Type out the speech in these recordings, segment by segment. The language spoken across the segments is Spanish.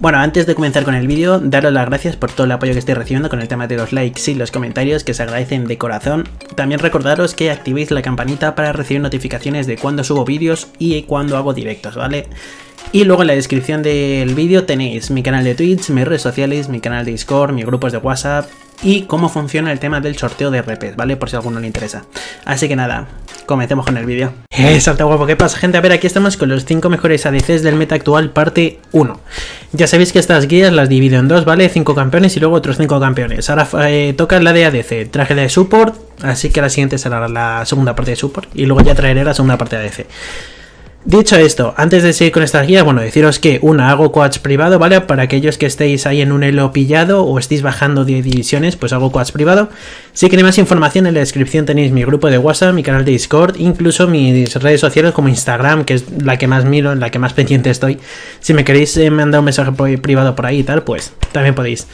Bueno, antes de comenzar con el vídeo, daros las gracias por todo el apoyo que estoy recibiendo con el tema de los likes y los comentarios, que se agradecen de corazón. También recordaros que activéis la campanita para recibir notificaciones de cuando subo vídeos y cuando hago directos, ¿vale? Y luego en la descripción del vídeo tenéis mi canal de Twitch, mis redes sociales, mi canal de Discord, mis grupos de WhatsApp y cómo funciona el tema del sorteo de RPs, ¿vale? Por si a alguno le interesa. Así que nada, comencemos con el vídeo. Salta guapo, ¿qué pasa, gente? A ver, aquí estamos con los 5 mejores ADCs del meta actual, parte 1. Ya sabéis que estas guías las divido en dos, ¿vale? 5 campeones y luego otros 5 campeones. Ahora toca la de ADC, traje de support, así que la siguiente será la segunda parte de support y luego ya traeré la segunda parte de ADC. Dicho esto, antes de seguir con estas guías, bueno, deciros que hago coach privado, ¿vale? Para aquellos que estéis ahí en un elo pillado o estéis bajando de divisiones, pues hago coach privado. Si queréis más información, en la descripción tenéis mi grupo de WhatsApp, mi canal de Discord, incluso mis redes sociales como Instagram, que es la que más miro, en la que más pendiente estoy. Si me queréis mandar un mensaje privado por ahí y tal, pues también podéis.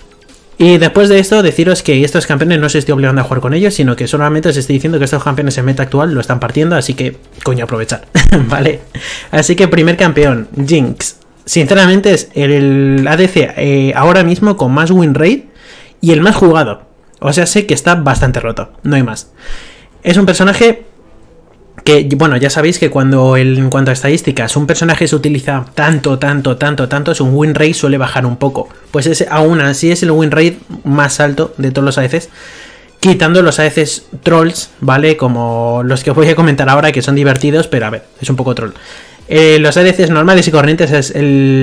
Y después de esto, deciros que estos campeones no os estoy obligando a jugar con ellos, sino que solamente os estoy diciendo que estos campeones en meta actual lo están partiendo, así que, coño, aprovechar, ¿vale? Así que primer campeón, Jinx. Sinceramente es el ADC ahora mismo con más win rate y el más jugado. O sea, sé que está bastante roto, no hay más. Es un personaje que, bueno, ya sabéis que en cuanto a estadísticas, un personaje se utiliza tanto, su win rate suele bajar un poco. Pues aún así es el win rate más alto de todos los ADCs, quitando los ADCs trolls, ¿vale? Como los que os voy a comentar ahora, que son divertidos, pero a ver, es un poco troll. Los ADCs normales y corrientes es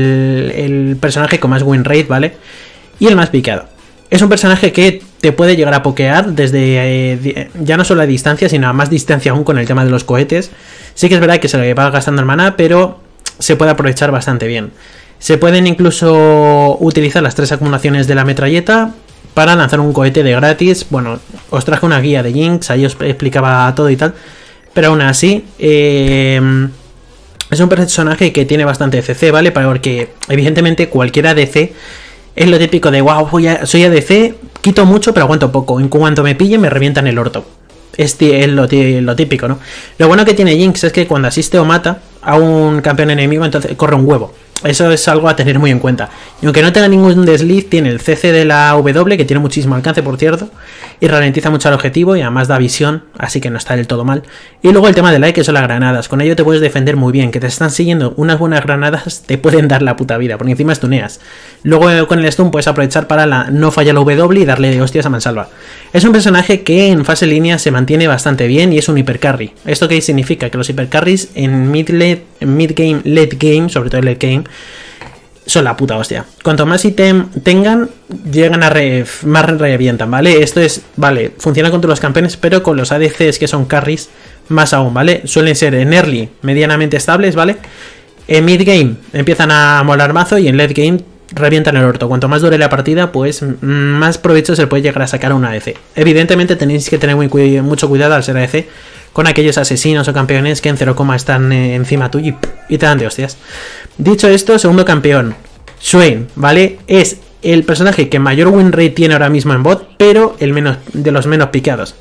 el personaje con más win rate, ¿vale? Y el más picado. Es un personaje que te puede llegar a pokear desde ya no solo a distancia, sino a más distancia aún con el tema de los cohetes. Sí que es verdad que se le va gastando el maná, pero se puede aprovechar bastante bien. Se pueden incluso utilizar las 3 acumulaciones de la metralleta para lanzar un cohete de gratis. Bueno, os traje una guía de Jinx, ahí os explicaba todo y tal. Pero aún así, es un personaje que tiene bastante CC, ¿vale? Porque evidentemente cualquier ADC es lo típico de, wow, soy ADC, quito mucho pero aguanto poco. En cuanto me pillen me revientan el orto. Es lo típico, ¿no? Lo bueno que tiene Jinx es que cuando asiste o mata a un campeón enemigo, entonces corre un huevo. Eso es algo a tener muy en cuenta. Y aunque no tenga ningún desliz, tiene el CC de la W, que tiene muchísimo alcance, por cierto, y ralentiza mucho al objetivo y además da visión, así que no está del todo mal. Y luego el tema del like, que son las granadas. Con ello te puedes defender muy bien, que te están siguiendo unas buenas granadas, te pueden dar la puta vida, porque encima stuneas. Luego con el stun puedes aprovechar para no fallar la W y darle de hostias a mansalva. Es un personaje que en fase línea se mantiene bastante bien y es un hipercarry. ¿Esto qué significa? Que los hipercarries en mid-game, late game, sobre todo en late game, son la puta hostia. Cuanto más ítem tengan, llegan a más revientan, ¿vale? Esto es, vale, funciona con todos los campeones, pero con los ADCs que son carries, más aún, ¿vale? Suelen ser en early medianamente estables, ¿vale? En mid game empiezan a molar mazo y en late game revientan el orto. Cuanto más dure la partida, pues más provecho se puede llegar a sacar a un ADC. Evidentemente tenéis que tener mucho cuidado al ser ADC con aquellos asesinos o campeones que en 0, están encima tuyo y te dan de hostias. Dicho esto, segundo campeón, Swain, ¿vale? Es el personaje que mayor win rate tiene ahora mismo en bot, pero de los menos picados.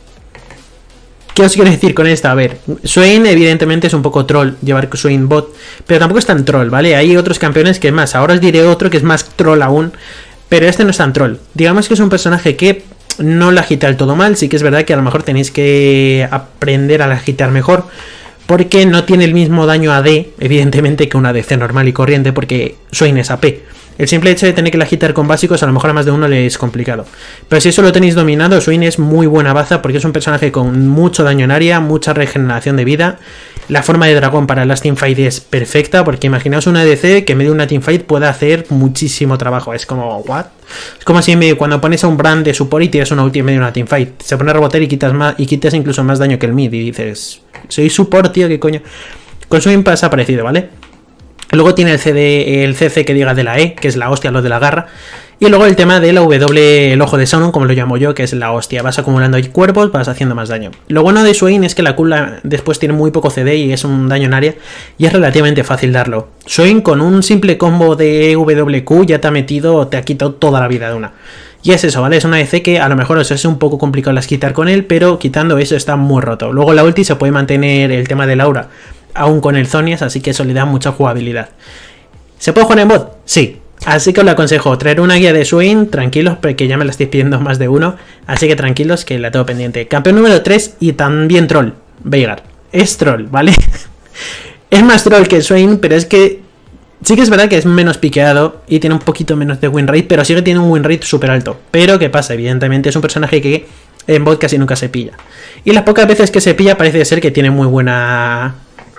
¿Qué os quiero decir con esto? A ver, Swain evidentemente es un poco troll llevar Swain bot, pero tampoco es tan troll, ¿vale? Hay otros campeones que es más, ahora os diré otro que es más troll aún, pero este no es tan troll. Digamos que es un personaje que no la agita del todo mal, sí que es verdad que a lo mejor tenéis que aprender a la agitar mejor, porque no tiene el mismo daño AD, evidentemente, que una ADC normal y corriente, porque Swain es AP. El simple hecho de tener que la agitar con básicos a lo mejor a más de uno le es complicado. Pero si eso lo tenéis dominado, Swain es muy buena baza porque es un personaje con mucho daño en área, mucha regeneración de vida. La forma de dragón para las teamfight es perfecta, porque imaginaos una ADC que en medio de una teamfight pueda hacer muchísimo trabajo. Es como, ¿what? Es como si cuando pones a un brand de support y tiras una ulti en medio de una teamfight. Se pone a rebotar y quitas incluso más daño que el mid. Y dices, soy support, tío, ¿qué coño? Con Swain pasa parecido, ¿vale? Luego tiene el CC que diga de la E, que es la hostia, lo de la garra. Y luego el tema de la W, el ojo de Sauron, como lo llamo yo, que es la hostia. Vas acumulando ahí cuerpos, vas haciendo más daño. Lo bueno de Swain es que la Q después tiene muy poco CD y es un daño en área. Y es relativamente fácil darlo. Swain con un simple combo de WQ ya te ha quitado toda la vida de una. Y es eso, ¿vale? Es una ADC que a lo mejor os es un poco complicado las quitar con él, pero quitando eso está muy roto. Luego la ulti se puede mantener el tema del aura aún con el Zonias, así que eso le da mucha jugabilidad. ¿Se puede jugar en bot? Sí. Así que os lo aconsejo, traer una guía de Swain, tranquilos, porque ya me la estáis pidiendo más de uno. Así que tranquilos, que la tengo pendiente. Campeón número 3 y también troll, Veigar. Es troll, ¿vale? Es más troll que Swain, pero es que sí que es verdad que es menos piqueado y tiene un poquito menos de win rate, pero sí que tiene un win rate súper alto. Pero ¿qué pasa? Evidentemente es un personaje que en bot casi nunca se pilla. Y las pocas veces que se pilla parece ser que tiene muy buena...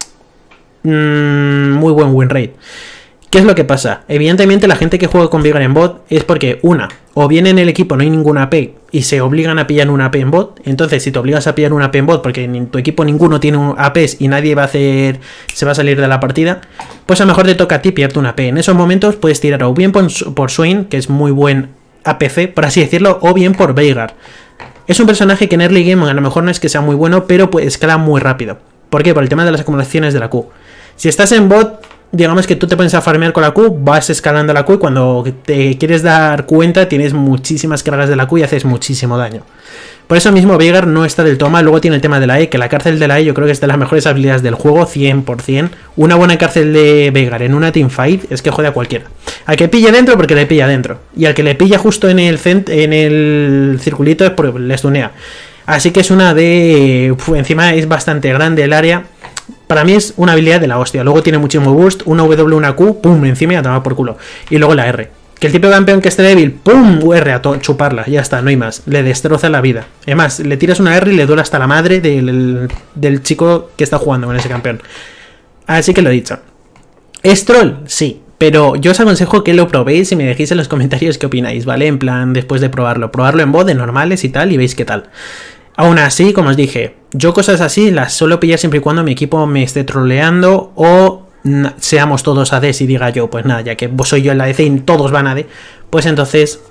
muy buen win rate. ¿Qué es lo que pasa? Evidentemente la gente que juega con Veigar en bot es porque, o bien en el equipo no hay ninguna AP y se obligan a pillar una AP en bot. Entonces si te obligas a pillar una AP en bot porque en tu equipo ninguno tiene un APs y nadie se va a salir de la partida, pues a lo mejor te toca a ti pillarte una AP. En esos momentos puedes tirar o bien por Swain, que es muy buen APC, por así decirlo, o bien por Veigar. Es un personaje que en early game a lo mejor no es que sea muy bueno, pero pues escala muy rápido. ¿Por qué? Por el tema de las acumulaciones de la Q. Si estás en bot, digamos que tú te pones a farmear con la Q, vas escalando la Q y cuando te quieres dar cuenta tienes muchísimas cargas de la Q y haces muchísimo daño. Por eso mismo Veigar no está del todo mal. Luego tiene el tema de la E, que la cárcel de la E yo creo que es de las mejores habilidades del juego, 100%. Una buena cárcel de Veigar en una teamfight es que jode a cualquiera. Al que pilla dentro porque le pilla dentro. Y al que le pilla justo en el circulito es porque le stunea. Así que es una de... encima es bastante grande el área. Para mí es una habilidad de la hostia. Luego tiene muchísimo boost, una W, una Q, pum, encima y a tomar por culo. Y luego la R. Que el tipo campeón que esté débil, pum, R a chuparla, ya está, no hay más. Le destroza la vida. Además, le tiras una R y le duele hasta la madre del chico que está jugando con ese campeón. Así que lo he dicho. ¿Es troll? Sí. Pero yo os aconsejo que lo probéis y me dejéis en los comentarios qué opináis, ¿vale? En plan, después de probarlo. Probarlo en bot, de normales y tal, y veis qué tal. Aún así, como os dije, yo cosas así las suelo pillar siempre y cuando mi equipo me esté troleando o seamos todos ADs y diga yo, pues nada, ya que soy yo el ADC y todos van AD, pues entonces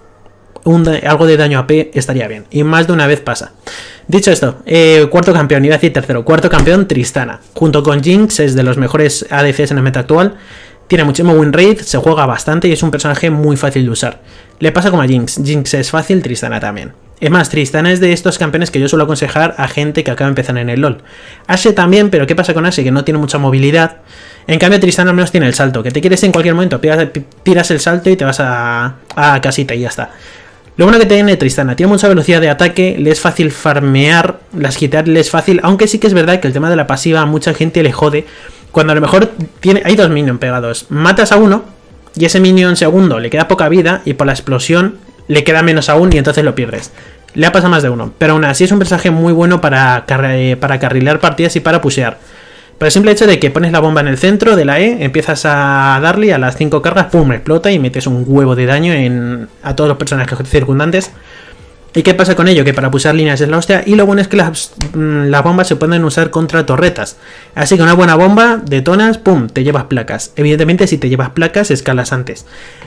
algo de daño AP estaría bien. Y más de una vez pasa. Dicho esto, cuarto campeón, iba a decir tercero, cuarto campeón, Tristana. Junto con Jinx, es de los mejores ADCs en el meta actual. Tiene muchísimo win rate, se juega bastante y es un personaje muy fácil de usar. Le pasa como a Jinx, Jinx es fácil, Tristana también. Es más, Tristana es de estos campeones que yo suelo aconsejar a gente que acaba de empezar en el LoL. Ashe también, pero ¿qué pasa con Ashe? Que no tiene mucha movilidad. En cambio, Tristana al menos tiene el salto, que te quieres en cualquier momento, tiras el salto y te vas a casita y ya está. Lo bueno que tiene Tristana, tiene mucha velocidad de ataque, le es fácil farmear, las hitear le es fácil, aunque sí que es verdad que el tema de la pasiva a mucha gente le jode. Cuando a lo mejor hay dos minions pegados, matas a uno y ese minion segundo le queda poca vida y por la explosión le queda menos aún y entonces lo pierdes. Le ha pasado más de uno, pero aún así es un personaje muy bueno para carrilear partidas y para pushear. Por el simple hecho de que pones la bomba en el centro de la E, empiezas a darle a las 5 cargas, pum, explota y metes un huevo de daño a todos los personajes circundantes. ¿Y qué pasa con ello? Que para pushear líneas es la hostia y lo bueno es que las bombas se pueden usar contra torretas. Así que una buena bomba, detonas, pum, te llevas placas. Evidentemente si te llevas placas escalas antes.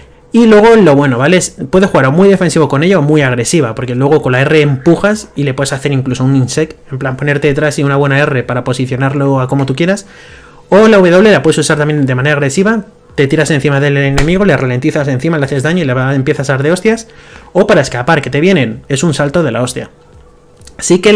Y luego lo bueno, ¿vale? Puedes jugar o muy defensivo con ella o muy agresiva, porque luego con la R empujas y le puedes hacer incluso un insect, en plan ponerte detrás y una buena R para posicionarlo a como tú quieras. O la W la puedes usar también de manera agresiva, te tiras encima del enemigo, le ralentizas encima, le haces daño y le empiezas a dar de hostias. O para escapar, que te vienen, es un salto de la hostia. Sí que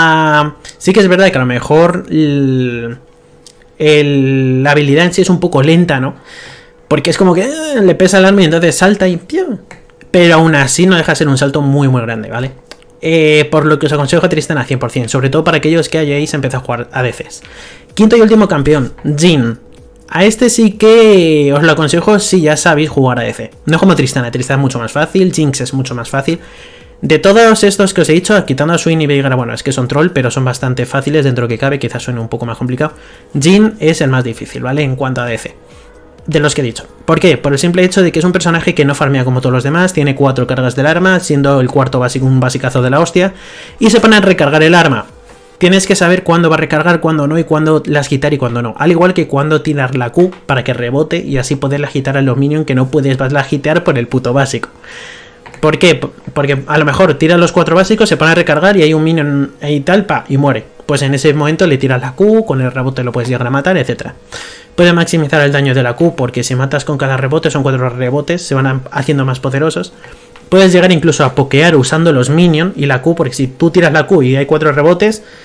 es verdad que a lo mejor la habilidad en sí es un poco lenta, ¿no? Porque es como que le pesa el arma y entonces salta y... Pero aún así no deja de ser un salto muy muy grande, ¿vale? Por lo que os aconsejo a Tristana 100%, sobre todo para aquellos que hayáis empezado a jugar ADCs. Quinto y último campeón, Jhin. A este sí que os lo aconsejo si ya sabéis jugar ADC. No como Tristana, Tristana es mucho más fácil, Jinx es mucho más fácil. De todos estos que os he dicho, quitando a Swain y Veigar, bueno, es que son troll, pero son bastante fáciles dentro de lo que cabe, quizás suene un poco más complicado. Jhin es el más difícil, ¿vale? En cuanto a ADC. De los que he dicho. ¿Por qué? Por el simple hecho de que es un personaje que no farmea como todos los demás, tiene 4 cargas del arma, siendo el cuarto básico un basicazo de la hostia, y se pone a recargar el arma. Tienes que saber cuándo va a recargar, cuándo no, y cuándo las quitar y cuándo no. Al igual que cuándo tirar la Q para que rebote y así poderla agitar a los minions que no puedes agitear por el puto básico. ¿Por qué? Porque a lo mejor tiras los 4 básicos, se pone a recargar y hay un minion y tal, y muere. Pues en ese momento le tiras la Q, con el rebote lo puedes llegar a matar, etc. Puedes maximizar el daño de la Q porque si matas con cada rebote, son 4 rebotes, se van haciendo más poderosos. Puedes llegar incluso a pokear usando los minions y la Q, porque si tú tiras la Q y hay 4 rebotes,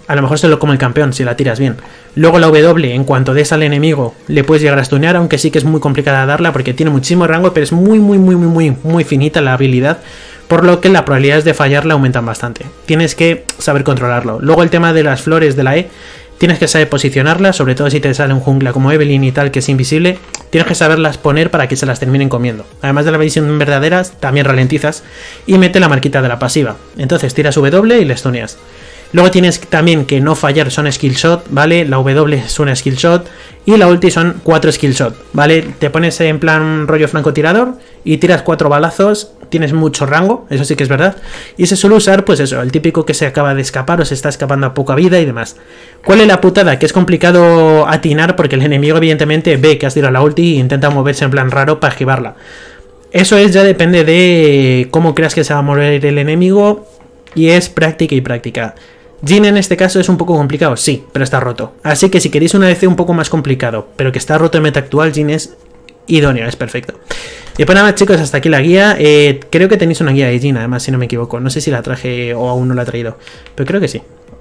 a lo mejor se lo come el campeón si la tiras bien. Luego la W, en cuanto des al enemigo, le puedes llegar a stunear, aunque sí que es muy complicada darla porque tiene muchísimo rango, pero es muy finita la habilidad, por lo que las probabilidades de fallarla aumentan bastante. Tienes que saber controlarlo. Luego el tema de las flores de la E, tienes que saber posicionarlas, sobre todo si te sale un jungla como Evelynn y tal, que es invisible, tienes que saberlas poner para que se las terminen comiendo. Además de la visión verdadera, también ralentizas y mete la marquita de la pasiva. Entonces tiras W y le stuneas. Luego tienes también que no fallar, son skill shot, ¿vale? La W es una skill shot y la ulti son 4 skill shot, ¿vale? Te pones en plan rollo francotirador y tiras 4 balazos, tienes mucho rango, eso sí que es verdad, y se suele usar, pues eso, el típico que se acaba de escapar o se está escapando a poca vida y demás. ¿Cuál es la putada? Que es complicado atinar porque el enemigo evidentemente ve que has tirado la ulti e intenta moverse en plan raro para esquivarla. Eso ya depende de cómo creas que se va a mover el enemigo y es práctica y práctica. Jhin en este caso es un poco complicado, sí, pero está roto. Así que si queréis un ADC un poco más complicado, pero que está roto en meta actual, Jhin es idóneo, es perfecto. Y pues nada, chicos, hasta aquí la guía. Creo que tenéis una guía de Jhin, además, si no me equivoco. No sé si la traje o aún no la he traído, pero creo que sí.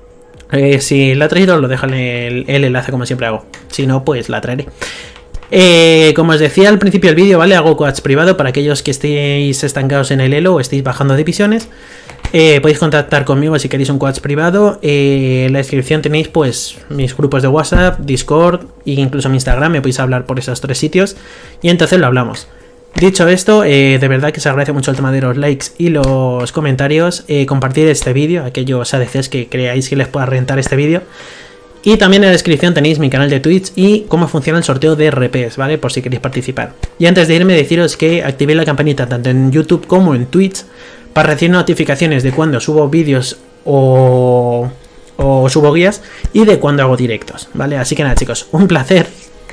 Si la he traído, os lo dejo en el enlace como siempre hago. Si no, pues la traeré. Como os decía al principio del vídeo, ¿vale? Hago coach privado para aquellos que estéis estancados en el elo o estéis bajando divisiones. Podéis contactar conmigo si queréis un coach privado. En la descripción tenéis pues mis grupos de WhatsApp, Discord e incluso mi Instagram. Me podéis hablar por esos 3 sitios y entonces lo hablamos. Dicho esto, de verdad que se agradece mucho el tema de los likes y los comentarios. Compartir este vídeo a aquellos ADCs que creáis que les pueda rentar este vídeo. Y también en la descripción tenéis mi canal de Twitch y cómo funciona el sorteo de RPs, ¿vale? Por si queréis participar. Y antes de irme, deciros que activéis la campanita tanto en YouTube como en Twitch para recibir notificaciones de cuando subo vídeos o subo guías y de cuando hago directos, ¿vale? Así que nada, chicos, un placer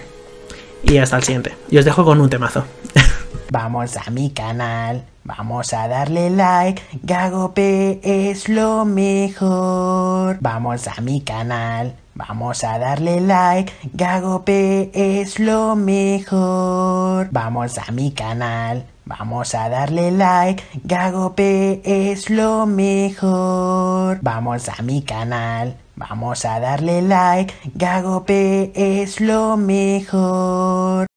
y hasta el siguiente. Y os dejo con un temazo. Vamos a mi canal, vamos a darle like, GagoP es lo mejor. Vamos a mi canal, vamos a darle like, GagoP es lo mejor. Vamos a mi canal, vamos a darle like, GagoP es lo mejor. Vamos a mi canal, vamos a darle like, GagoP es lo mejor.